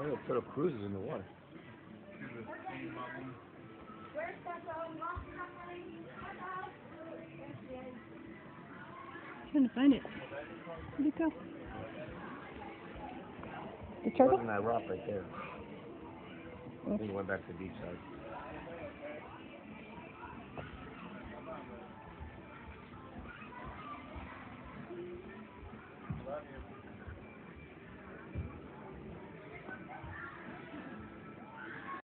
Oh, yeah, turtle cruises in the water. Trying to find it. Where'd it go? The It turtle? wasn't that rock right there. I think it went back to the beach side.